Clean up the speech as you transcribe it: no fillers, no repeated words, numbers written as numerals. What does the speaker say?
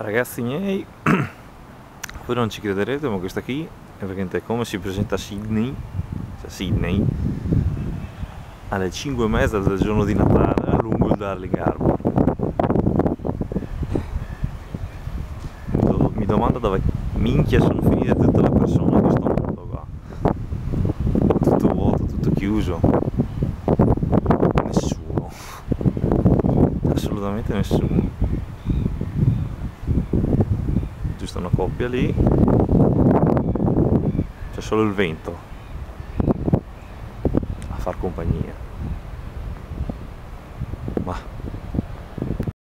Ragazzi miei, voi non ci crederete, ma questa qui è praticamente come si presenta a Sydney, cioè Sydney, alle 5:30 del giorno di Natale lungo il Darling Harbour. Mi domando dove minchia sono finite tutte le persone in questo mondo qua. Tutto vuoto, tutto chiuso. Nessuno. Assolutamente nessuno. Giusto una coppia lì. C'è solo il vento a far compagnia. Ma